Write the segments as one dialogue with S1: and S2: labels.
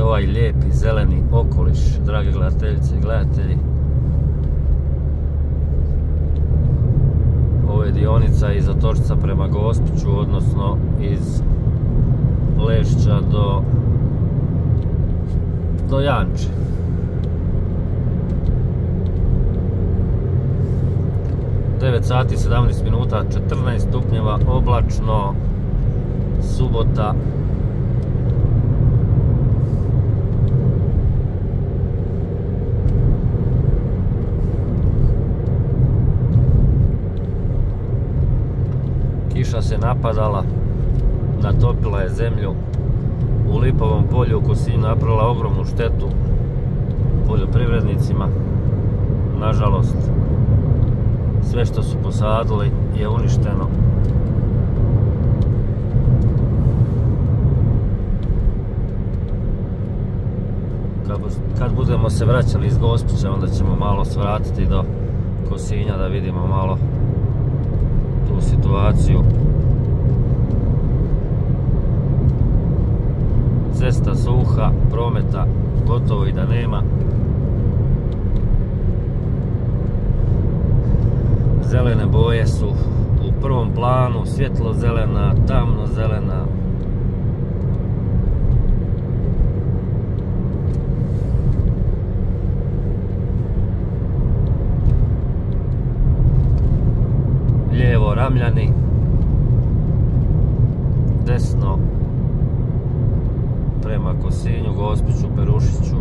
S1: ovaj lijepi zeleni okoliš, drage gledateljice i gledatelji. Ovo je dionica iz Otočca prema Gospiću, odnosno iz Lešća do Janče. Devet sati 17 minuta, 14 stupnjeva, oblačno, subota. Kiša se napadala, natopila je zemlju. U Lipovom polju u Kosinju napravila ogromnu štetu poljoprivrednicima. Nažalost, sve što su posadili je uništeno. Kad budemo se vraćali iz Gospića, onda ćemo malo svratiti do Kosinja da vidimo malo tu situaciju. Cesta suha, prometa gotovo i da nema. Zelene boje su u prvom planu, svjetlo zelena, tamno zelena. Lijevo Ramljani, desno prema Kosinju, Gospiću, Perušiću.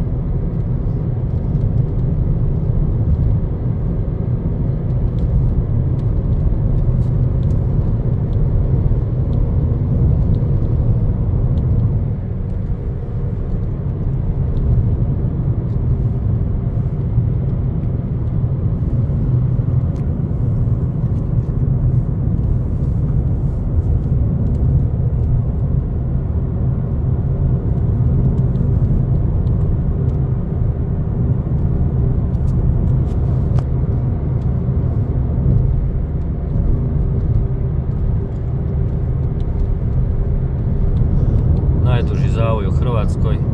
S1: Najduži zavoj u Hrvatskoj.